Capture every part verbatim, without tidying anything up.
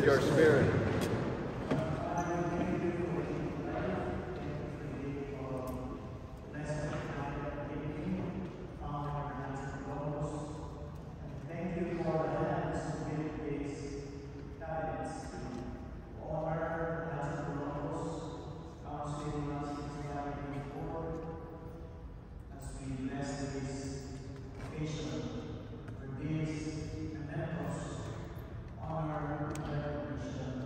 your spirit. Honor and recognition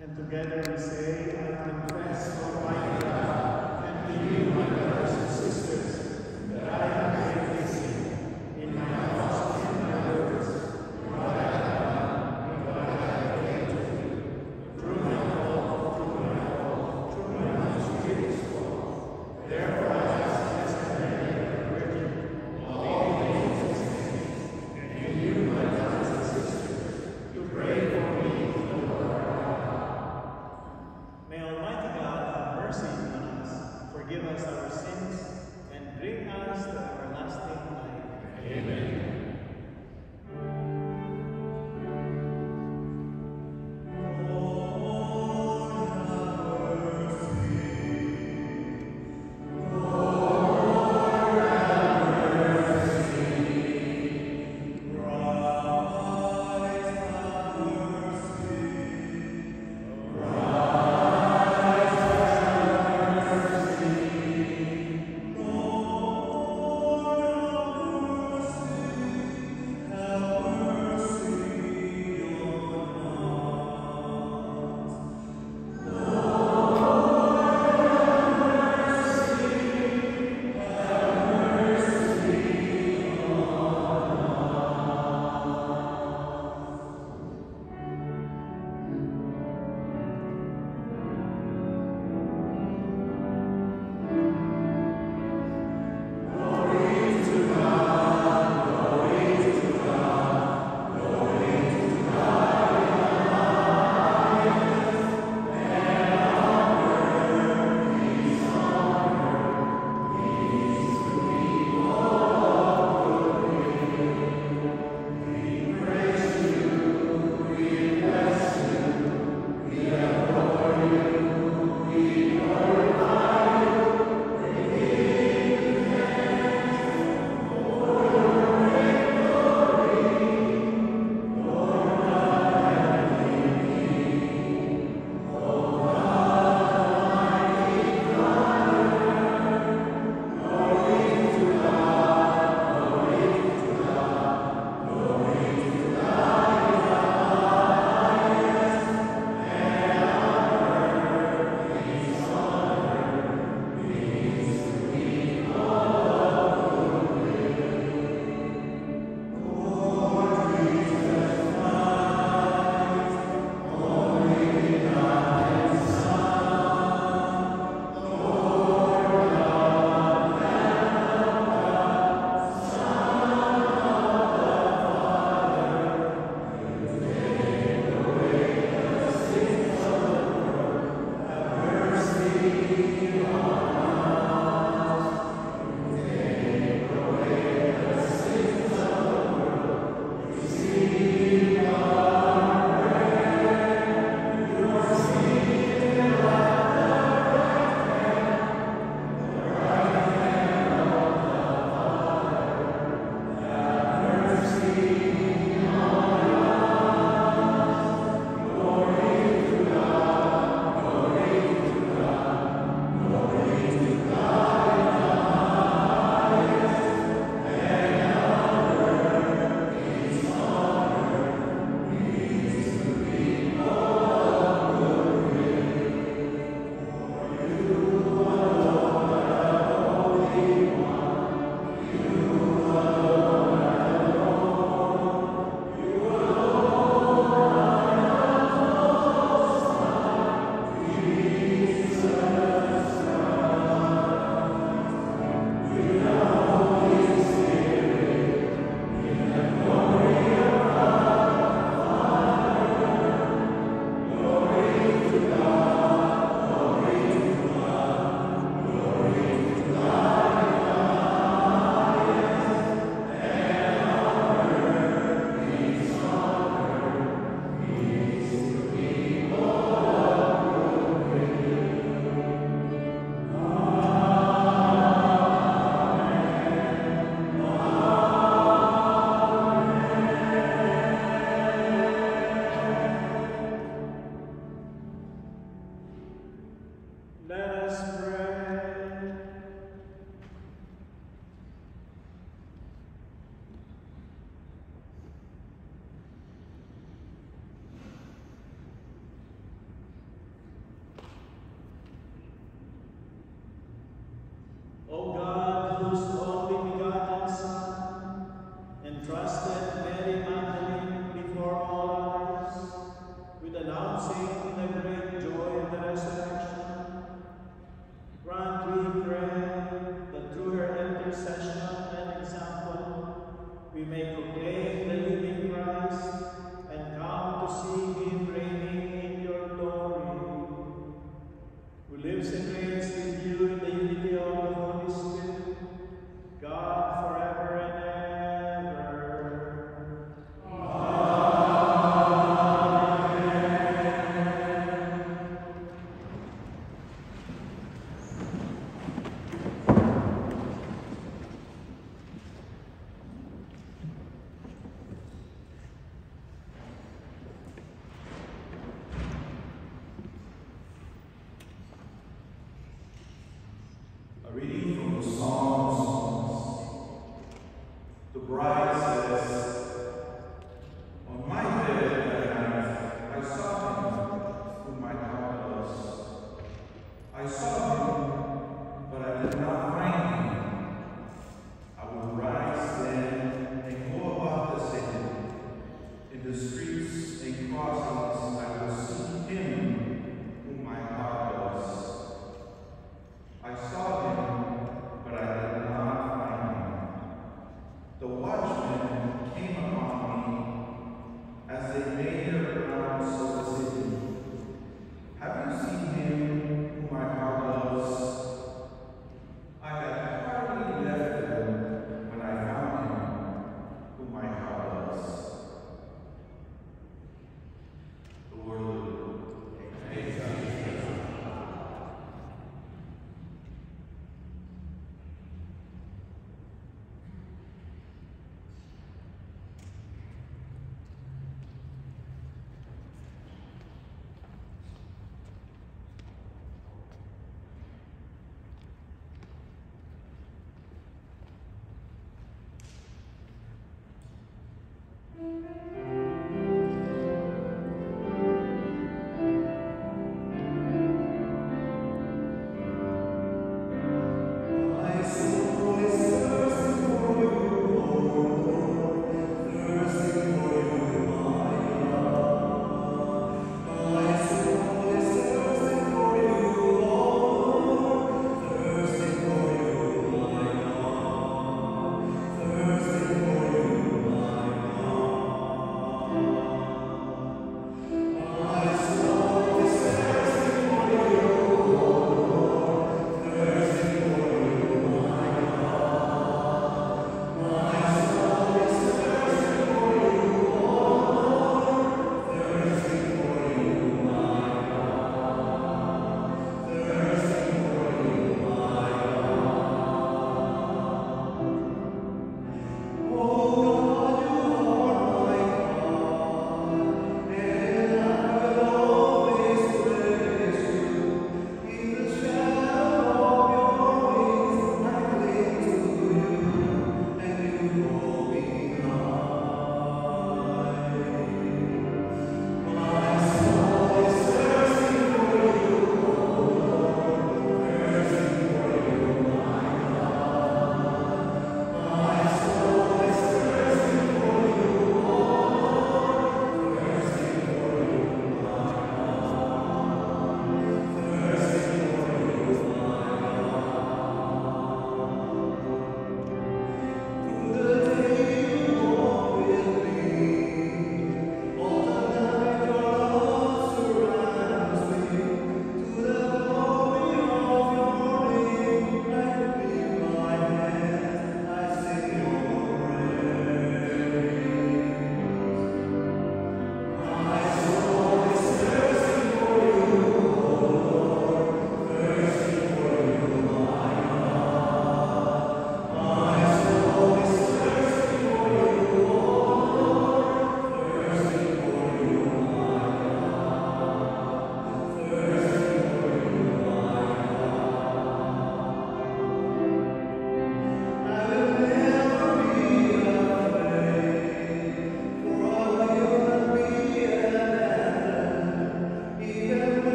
And together we say, I confess, Almighty God, and to you, my brothers and sisters, that I have greatly sinned in my thoughts and my words, in what I have done, in what I have failed to do, through my fault, through my fault, through my own spirit's fault. Therefore I ask this command of the Virgin, all the angels and and you, my brothers and sisters, to pray for me to the Lord our God. May Almighty God have mercy on us, forgive us our sins, and bring us to everlasting life. Amen.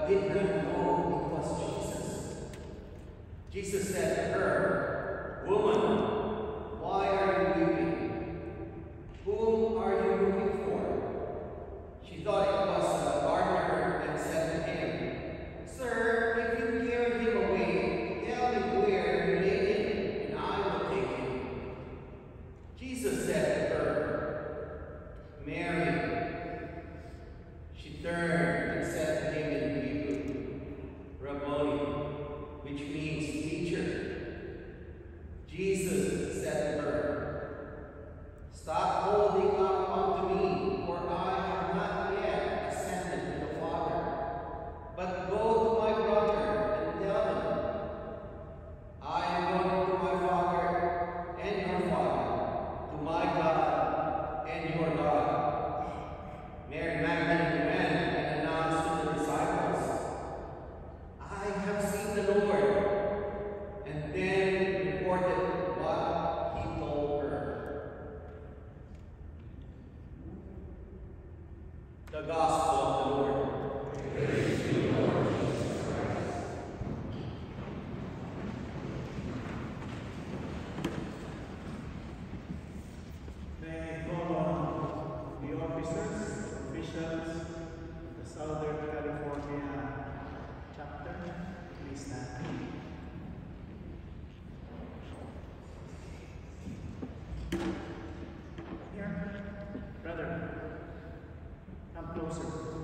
did not know it was Jesus. Jesus said to her, "Woman, why are you weeping? Whom are you looking for?" She thought it was a gardener and said to him, "Sir, if you carry him away, tell me where you laid him, and I will take him." Jesus said to her, "Mary." She turned and said to him in Hebrew, "Rabboni," which means teacher. Jesus said to her, "Stop holding on unto me, for I have not yet ascended to the Father. But go to my brother and tell them, I am going to my Father and your Father, to my God and your God." Mary Magdalene went and announced to the disciples, "I have seen the Lord," and then reported what he told her. The Gospel of the Lord. Praise to you, Lord Jesus Christ. May I call on the officers, officials, the Southern California chapter, please stand. Here, brother, come closer.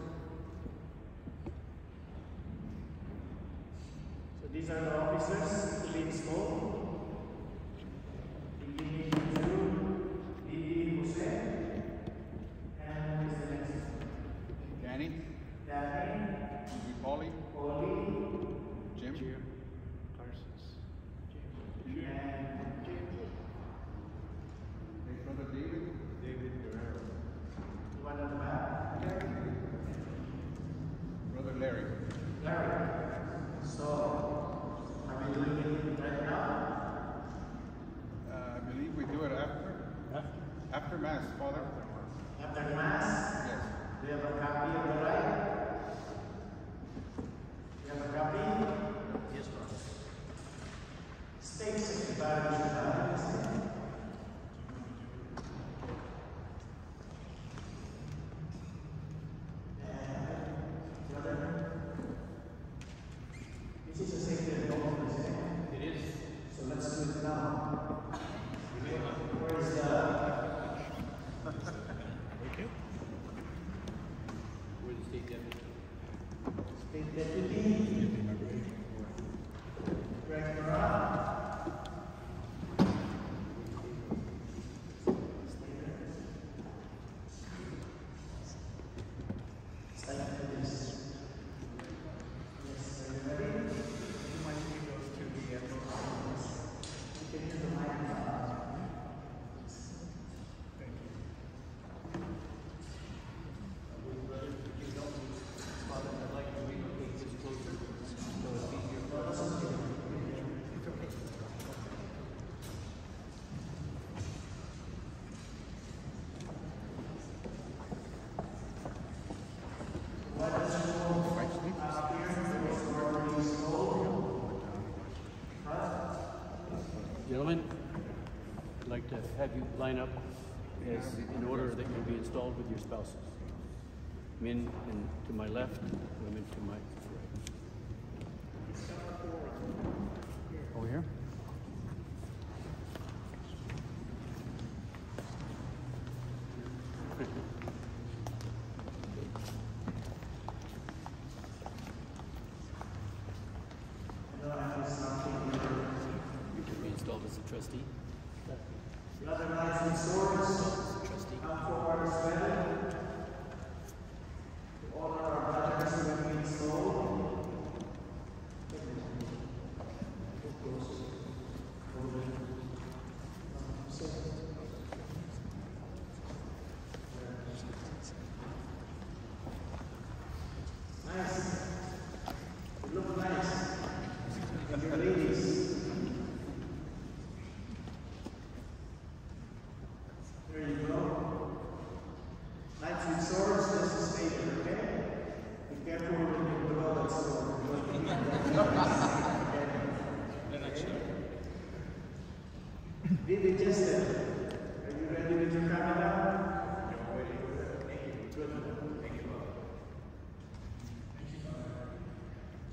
So these are the officers to be installed. Beginning to Lily Jose. And who is the next? Danny, Danny, Polly, Polly, Jim, and Hey, brother David, David Guerrero, the one at the back. brother Larry. Larry. So, are we doing it right now? Uh, I believe we do it after after Mass, Father. After Mass? Yes. Do you have a copy of the rite? Do you have a copy? Yes, brother. States of the Bible should have this thing. And, brother, this is a sacred moment, isn't it? It is. So let's do it now. Where is the We're the state deputy. state deputy? Greg Moran. Stand for this. Yes, are you ready? You might leave those to the uh, you can use the microphone. Father, I'd like to relocate this closer so it's easier for us. It's okay. Let us know uh, here those who are already installed. Gentlemen, I'd like to have you line up as in order that you'll be installed with your spouses. Men and to my left, women to my right. Over here? I know I have something here. You can be installed as a trustee. The other knights and swords Trustee. come forward as well. To honor our brothers who have been installed. Get closer.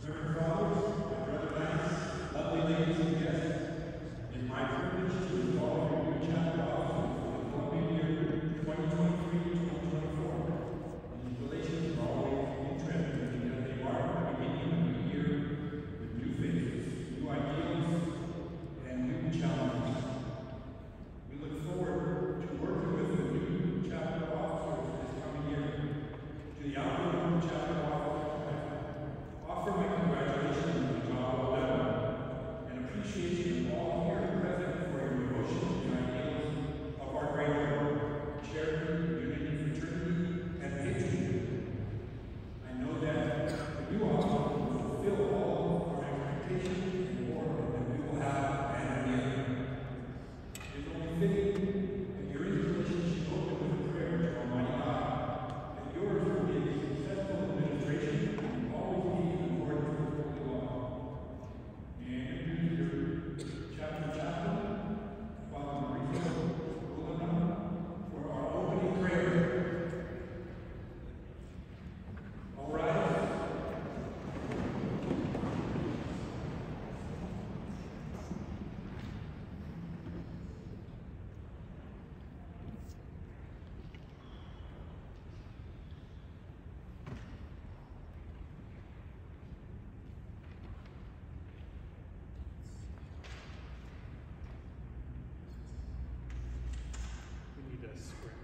Reverend Fathers, my brother Lance, lovely ladies and guests, it is my privilege to involve your new chapter officers for the following year twenty twenty-three to twenty twenty-four. These relations are always interesting because they mark the beginning of a year with new faces, new ideals, and new challenges. We look forward to working with the new chapter officers this coming year. To the outgoing chapter officers, I offer my congratulations on the job well done and appreciation of all here present for your devotion to the ideals of our great order, charity, unity, fraternity, and patriotism. I know that the new officers will fulfill all our expectations and more than we will have and again. It is only fitting that your installation should open with a prayer to Almighty God, that yours will be a successful administration and always be in accordance with holy law. May I introduce your chapter chaplain, Father Mauricio Rolando, for our opening prayer. All rise. We need a script.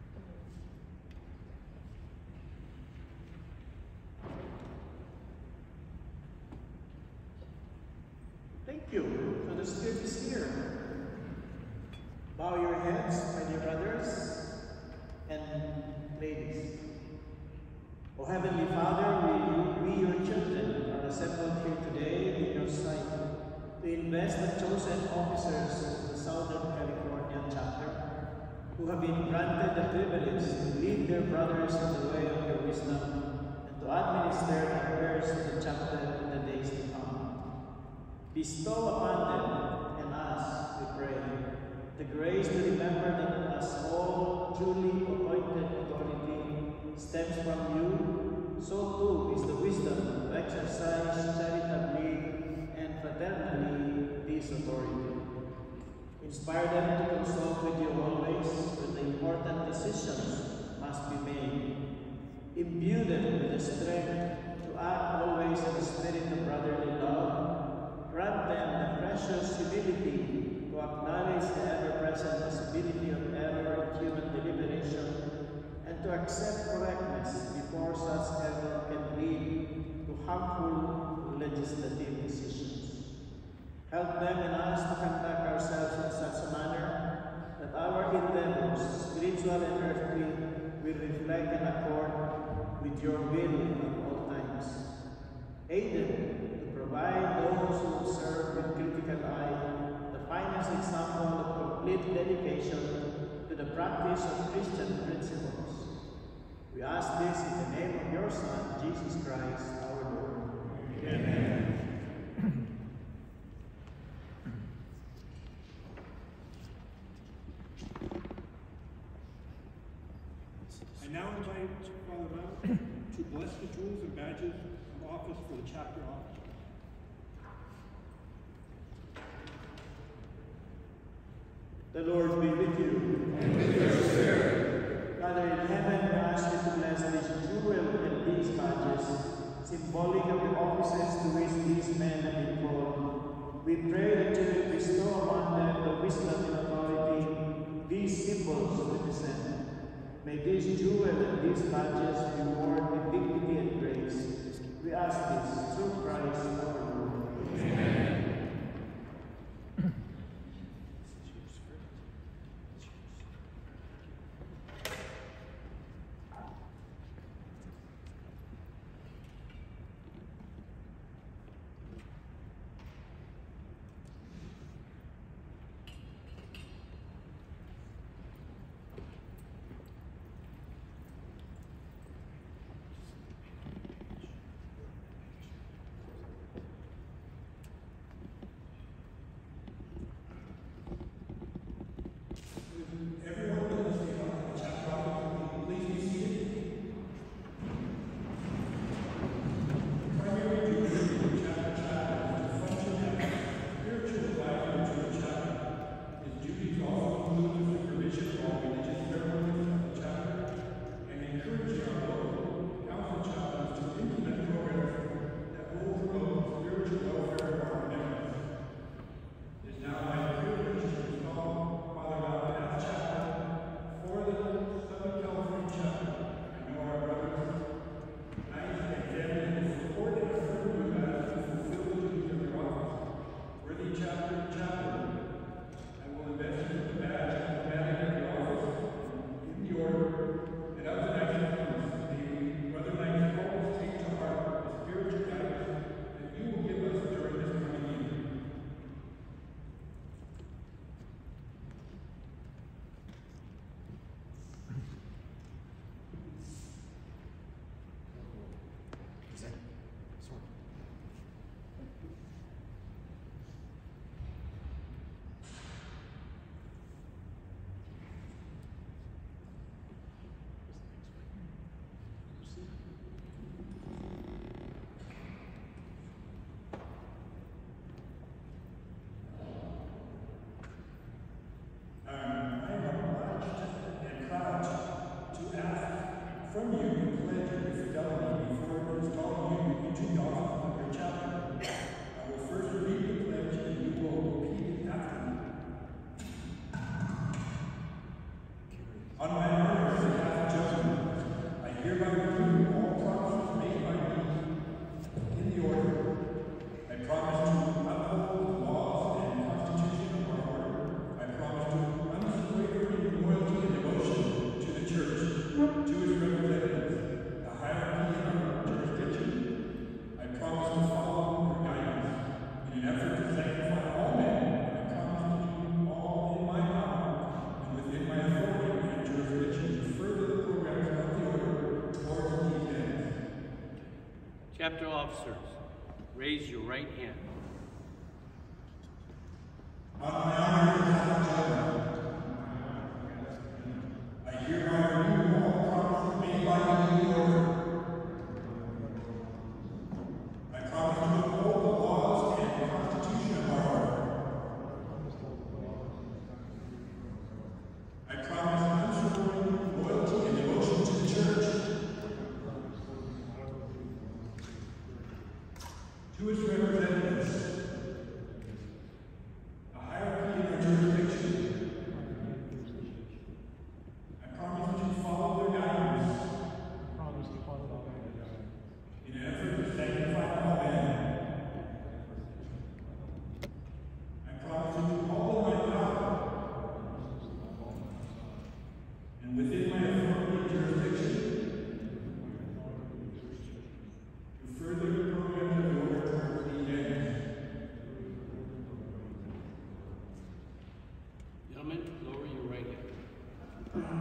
Thank you. So the script is here. Bow your heads, my dear brothers and ladies. O Heavenly Father, we, we your children, are assembled here today in your sight to invest the chosen officers of the Southern California chapter who have been granted the privilege to lead their brothers in the way of your wisdom and to administer affairs of the chapter in the days to come. Bestow upon them and us, we pray, the grace to remember that as all duly appointed authority stems from you, so too is the wisdom to exercise charitably and fraternally this authority. Inspire them to consult with you always when the important decisions must be made. Imbue them with the strength to act always in the spirit of brotherly love. Grant them the precious humility to acknowledge the ever-present possibility of error in human deliberation and to accept correctness before such error can lead to harmful legislative decisions. Help them and us to conduct ourselves in such a manner that our endeavors, spiritual and earthly, will reflect and accord with your will at all times. Aid them to provide those who observe with critical eye the finest example of complete dedication to the practice of Christian principles. We ask this in the name of your Son, Jesus Christ, our Lord. Amen. Amen. I now invite Father Mount to bless the jewels and badges of office for the chapter officer. The Lord be with you. And with your spirit. Father in heaven, we ask you to bless this jewel and these badges, symbolic of the offices to which these men have been called. We pray that you will bestow upon them the wisdom and authority these symbols represent. May this jewel and these badges be worn with dignity and grace. We ask this through Christ our Lord. Amen. to call you into the office of your chaplain. I will first read the pledge and you will repeat it after me. On my honor as a Catholic gentleman, I hereby renew all promises made by me in the order. I promise to uphold the laws and constitution of our order. I promise to unwavering loyalty and devotion to the Church, to its representatives, the hierarchy in our jurisdiction. I promise to follow your guidance in an effort to sanctify all men. I promise to do all in my power and within my authority and jurisdiction to further the programs of the order towards these ends. Chapter officers, raise your right hand. On my honor as a Catholic gentleman, I hereby renew all promises made by me in the order. I promise to uphold the laws and constitution of our order. I promise unswerving loyalty and devotion to the Church, to its representatives, the hierarchy in our jurisdiction. I promise to follow their guidance in an effort to sanctify all men. I promise to do all in my power and within my authority and jurisdiction to further the programs of the order towards these ends. Gentlemen, lower your right hand.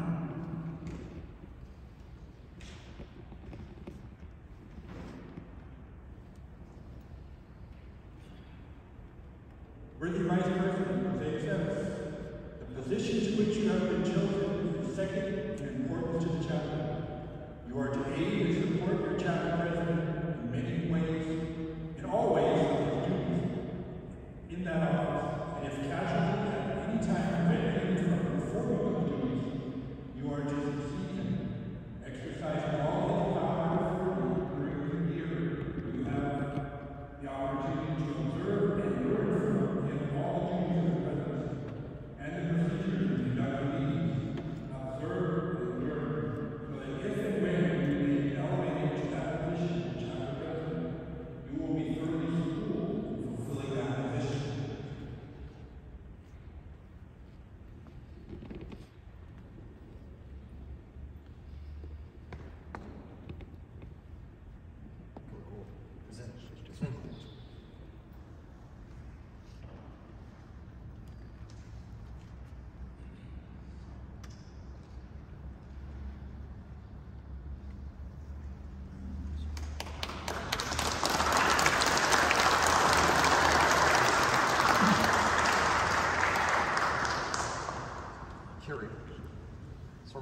Worthy Vice President Jose Seves, the position to which you have been chosen is second in importance to the chaplain. You are to aid and support your chaplain president in many ways, in all ways of his duties in that office, and if casualty at any time prevent him from performing those duties, you are to succeed him, exercising all his power and authority during the year. You have the opportunity to observe and learn from him all the duties of the presidency and the procedures of conducting meetings. Observe and learn, so that if and when you may be elevated to that position of chapter president, you will be thoroughly schooled in fulfilling that position. Carry. Sir.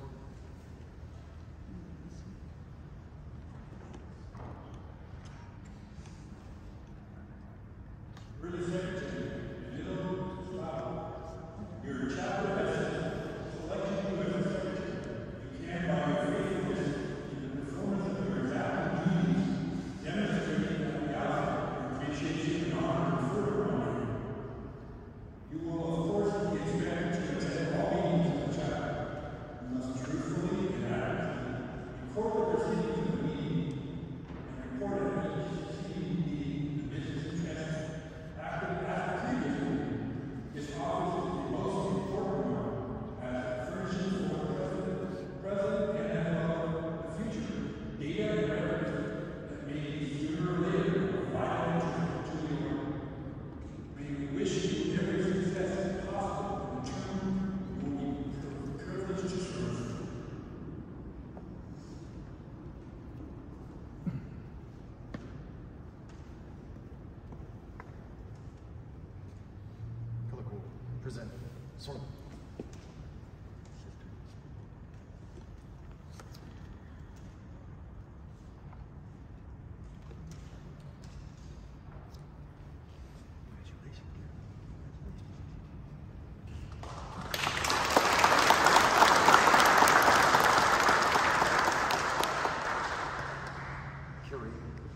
Worthy Secretary, Emilio Slava, your chapter president selected you as a secretary. You can, by your faithfulness in the performance of your example duties, demonstrate that the outcome your appreciation and honor conferred upon you. You will, of course, be expected to attend all meetings of the chapter. You must truthfully and accurately record the proceedings of the meeting and report at each succeeding meeting the business interests. After, after previously, this office is the most important one, as furnishing for the president, president and as well the future data and records that may be sooner or later of vital interest to the order. May we wish you every success possible in the term you will be privileged to serve. Colloquial. Present. Sort of. Carry.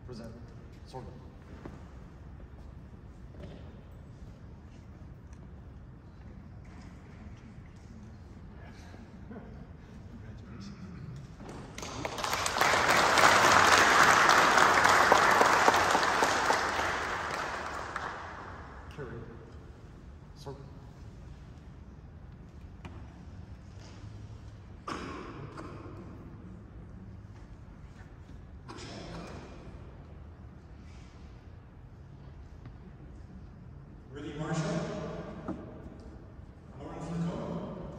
present sort of. Carry. Sort of. Worthy Marshal, Lawrence Nicole,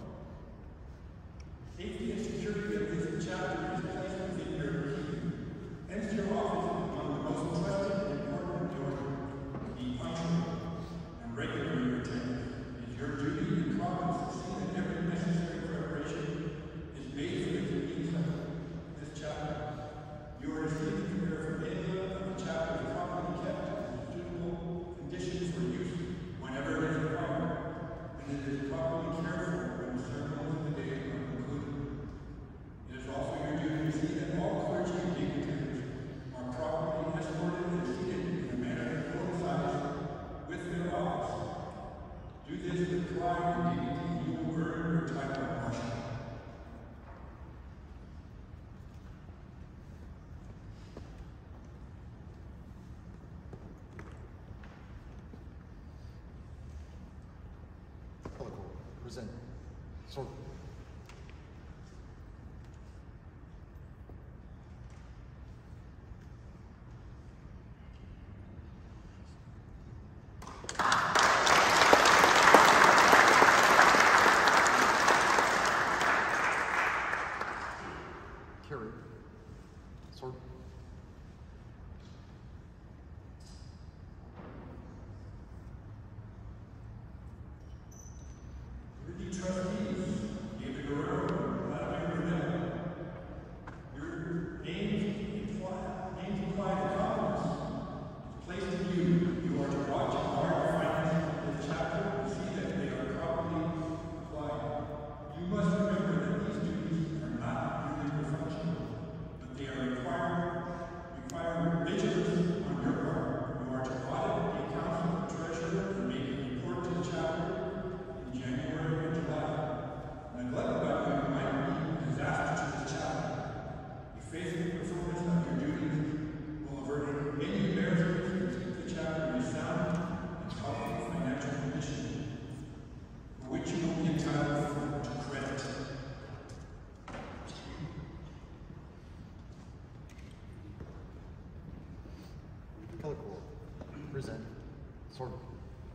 safety and security of this chapter is placed within your keeping. Hence your office is among the most trusted and important of yours. Be punctual and regular in your attendance. It is your duty and province to see that every necessary preparation is made for the convenience of this chapter. You are to see that the paraphernalia of the chapter is properly kept in suitable conditions for use whenever it is required, and it is properly cared for when the ceremonies of the day are concluded. It is also your duty to see that all clergy and dignitaries are properly escorted and seated in a manner that coincides with their office. Do this with pride and dignity, and you will earn your title of marshal. Colloquial. Present sort of. Carry. Sort of. Worthy trustees, David Guerrero, Vladimir Brunel, your names imply, names imply the confidence is placed in you. You are to watch and guard the finances of this chapter and see that they are properly applied. You must remember that these duties are not purely functional, but they are required, require vigilance on your part. You are to audit the accounts of the treasurer and make a report to the chapter in January and July. Neglect by you might be a disaster to the chapter. The faithful performance of your duties will avert any embarrassments and keep the chapter in a sound and healthy financial condition, for which you will be entitled to credit. Colloquial. Present sort of.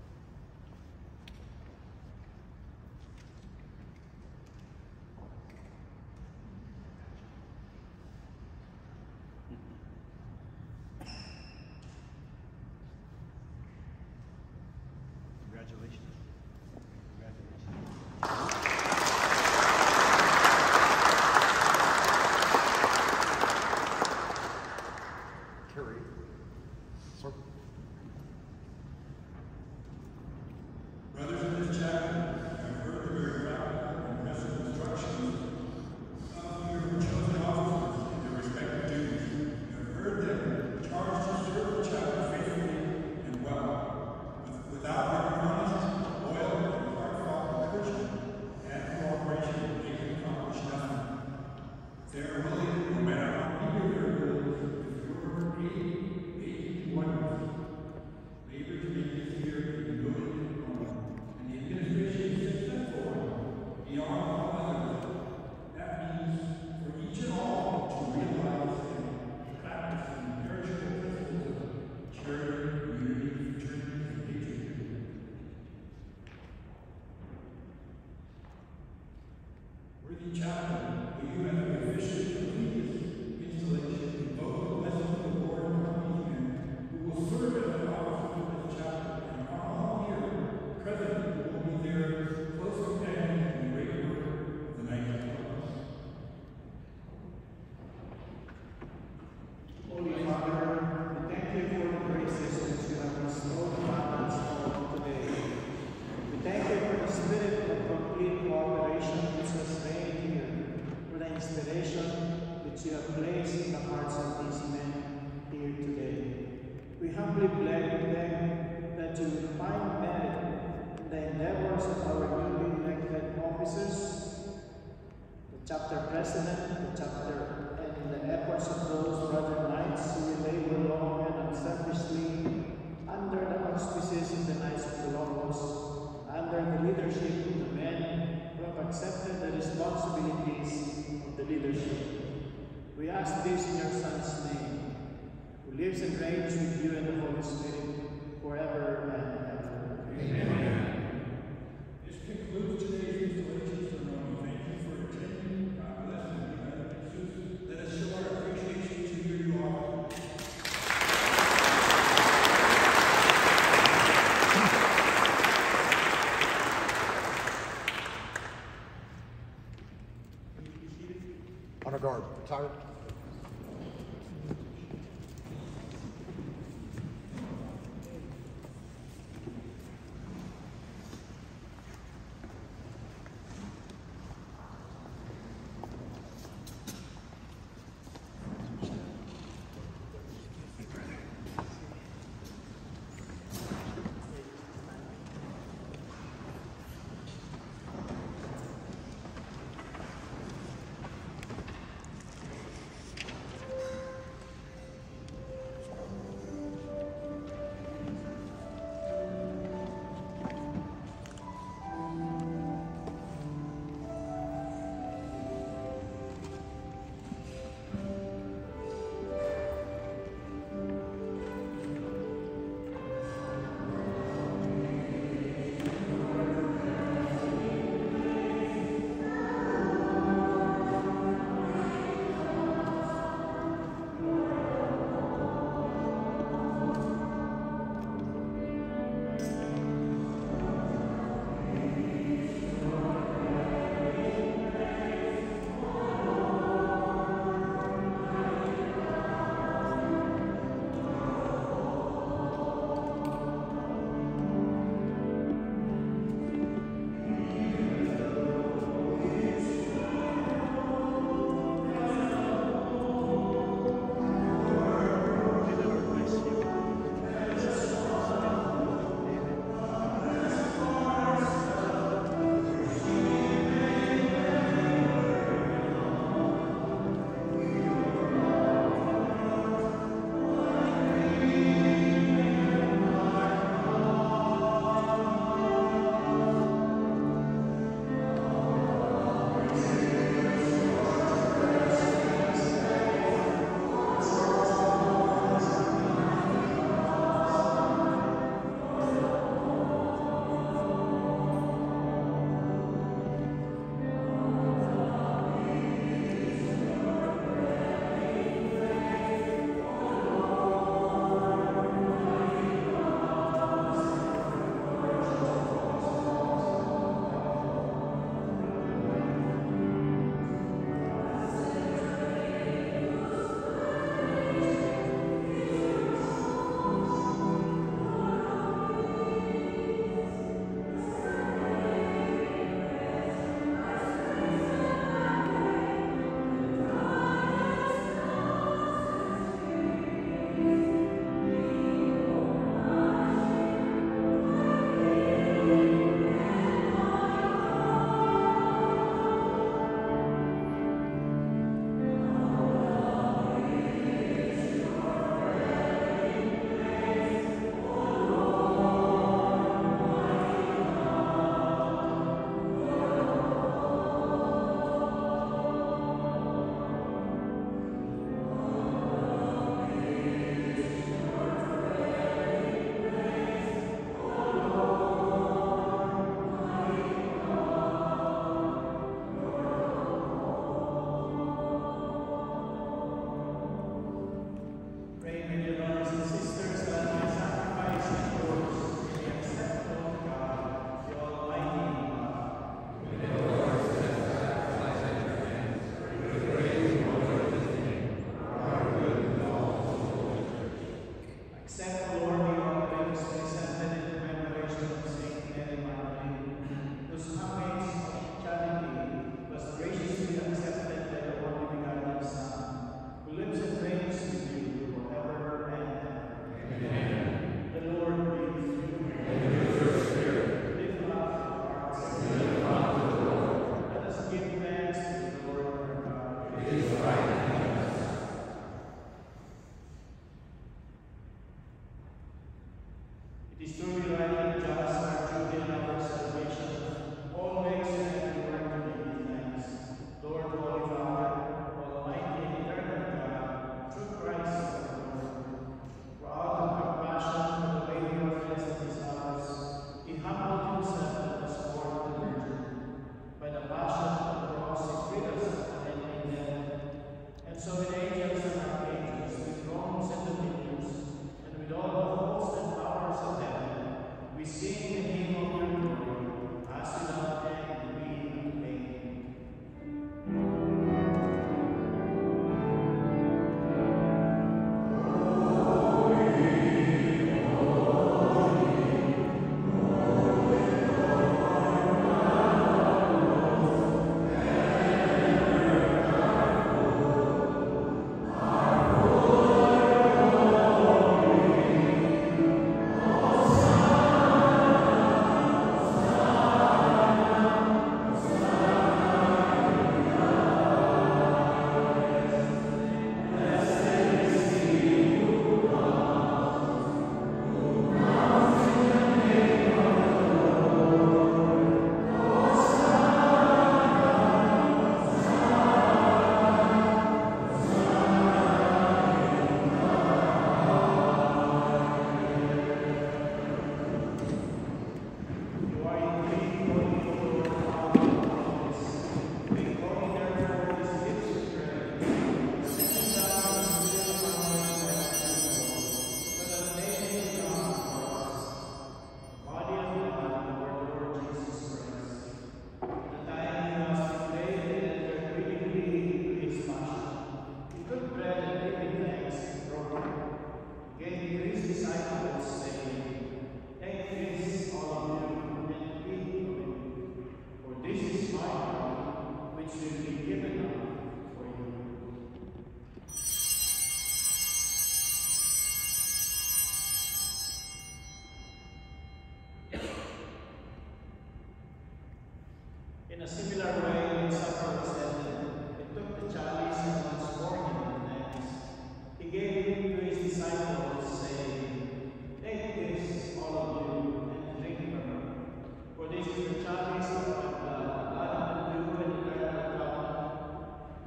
Congratulations. Congratulations. Carry. Sort of. Brothers in this chapter, you have heard the very practical and impressive instructions of your chosen officers in their respective duties. You have heard them charged to serve the chapter faithfully and well, with, without their honest, loyal, and heartfelt encouragement and cooperation, they can accomplish nothing. They are willing, no matter how eager their will is, with your aid, they do wonders. Labor to make this year a humility and honor, and the administration is successful beyond all others. That means for each and all to realize and practice the imperishable principles of charity, unity, fraternity, and patriotism. Worthy chaplain, will you as we officially complete this installation invoke the blessing of the Lord upon these men who will serve as the officers of this chapter, and upon all here present who will be their close companions in the great work of the night to come. Holy Father, we thank you for the graces that you have bestowed upon us all today. We thank you for the spirit of complete cooperation which was made here, for the inspiration which you have placed in the hearts of these men here today. chapter president, the chapter, and the efforts of those brother knights who will labor long and unselfishly under the auspices of the Knights of Columbus, under the leadership of the men who have accepted the responsibilities of the leadership. We ask this in your Son's name, who lives and reigns with you and the Holy Spirit, forever and ever. Amen. This concludes today's installation ceremony. Thank you for attending. God bless you. Let us show our appreciation to you, you all. Honor guard, retired.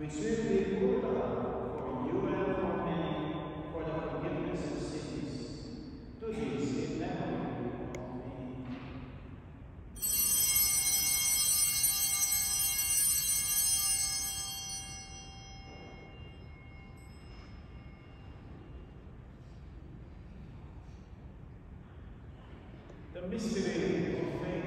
we swiftly pour out for you and for many for the forgiveness of sins. Do this in memory of me. The mystery of faith.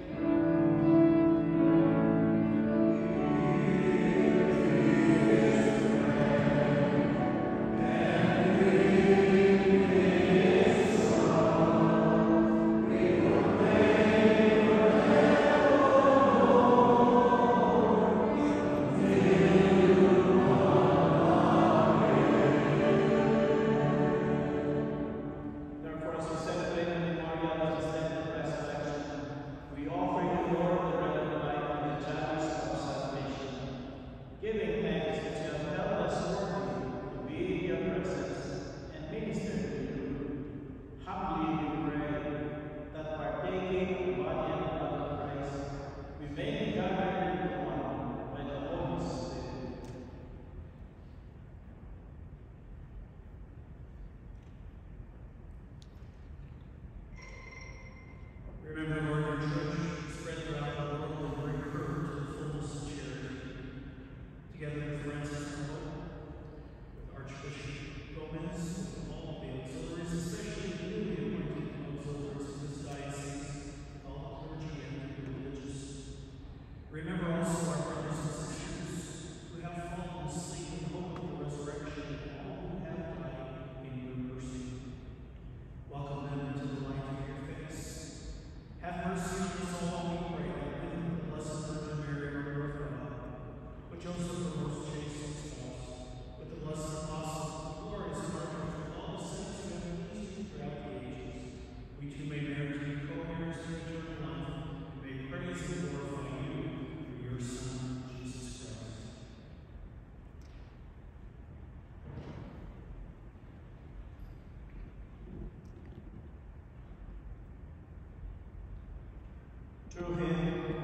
Therefore, as we celebrate the memorial of his death and resurrection, we offer you, Lord, the bread of life and the chalice of salvation, giving thanks that you have held us worthy to be in your presence and minister to you. Humbly we pray that partaking of the body and blood of Christ, we may be gathered into one by the Holy Spirit. Remember, Lord, your church spread throughout the world and bring her to the fullness of charity. Together with Francis Arnold, with Archbishop Gomez, with all the auxiliaries, especially the newly appointed auxiliaries of this diocese, with all the clergy and the religious. Remember also our brothers and sisters who have fallen asleep in hope of the resurrection and all who have died in your mercy. Welcome them into the light of your face. Have mercy on us all, we pray, that with the Blessed Virgin Mary, Mother of God, with Joseph, the most chaste spouse, with the blessed apostles, the glorious martyrs, with all the saints who have pleased you throughout the ages, we too may merit to be co-heirs to eternal life, and may praise and glorify you for your Son, Jesus Christ. Through him,